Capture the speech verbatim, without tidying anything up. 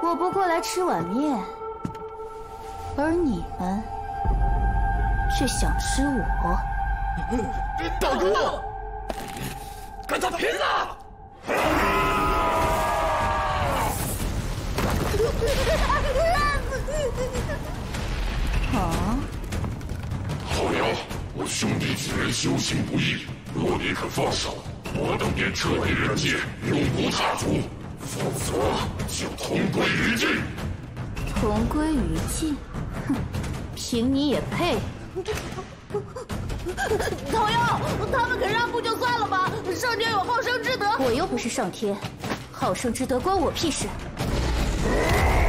我不过来吃碗面，而你们却想吃我。 大哥，跟他拼了！ 啊！ 好呀，我兄弟几人修行不易，若你肯放手，我等便彻底人界，永不踏足；否则就同归于尽。 同归于尽？哼，凭你也配？ 讨要，他们肯让步就算了吧，上天有好生之德。 我又不是上天，好生之德关我屁事。